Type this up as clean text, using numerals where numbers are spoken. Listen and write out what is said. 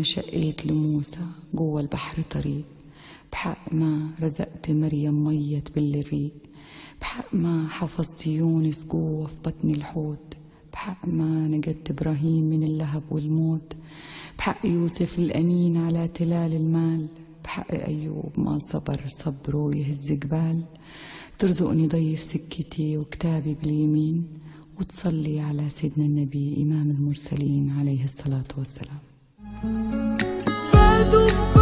شقيت لموسى جوا البحر طريق، بحق ما رزقت مريم ميت بالريق، بحق ما حفظت يونس جوا في بطن الحوت، بحق ما نجدت إبراهيم من اللهب والموت، بحق يوسف الأمين على تلال المال، بحق أيوب ما صبر صبره يهز جبال. ترزقني ضيف سكتي وكتابي باليمين، وتصلي على سيدنا النبي إمام المرسلين عليه الصلاة والسلام.